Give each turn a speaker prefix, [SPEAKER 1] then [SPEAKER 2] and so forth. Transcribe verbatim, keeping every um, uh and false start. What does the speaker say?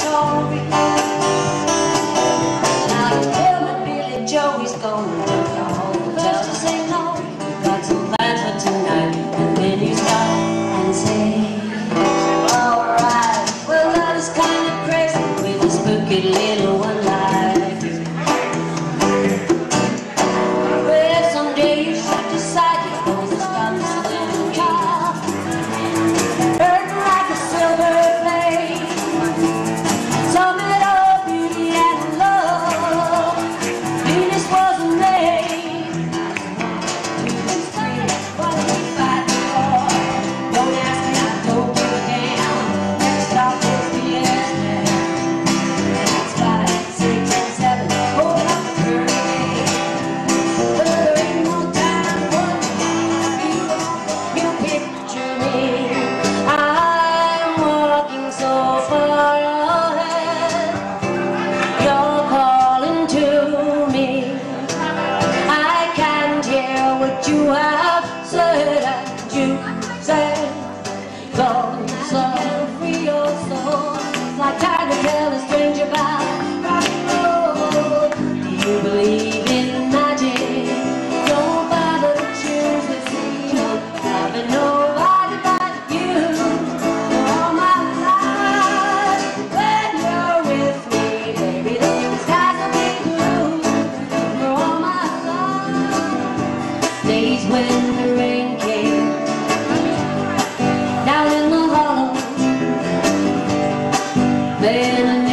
[SPEAKER 1] story. Now you tell me Billy Joe is gonna work your hotel to say no. You got some plans for tonight, and then you stop and say, alright, well that is kind of crazy with a spooky little one like you. Well, someday you should decide you're gonna stop this little car, burning like a silver flame. Some it all beauty and love. Venus wasn't made to explain what we fight for. Don't ask me, I don't give a damn. Next stop is the end. It's five, six, and seven. Hold up the hurricane. But there ain't no time for you. You picture me. I'm walking so far ahead. You're calling to me. I can't hear what you have said. And you said, thoughts of your soul, like trying to tell a stranger about rock and roll. Do you believe in magic? Don't bother to choose the sea. Having nobody but you for all my life. When you're with me, baby, the skies will be blue for all my life. Days when the rain came down in the hollow, then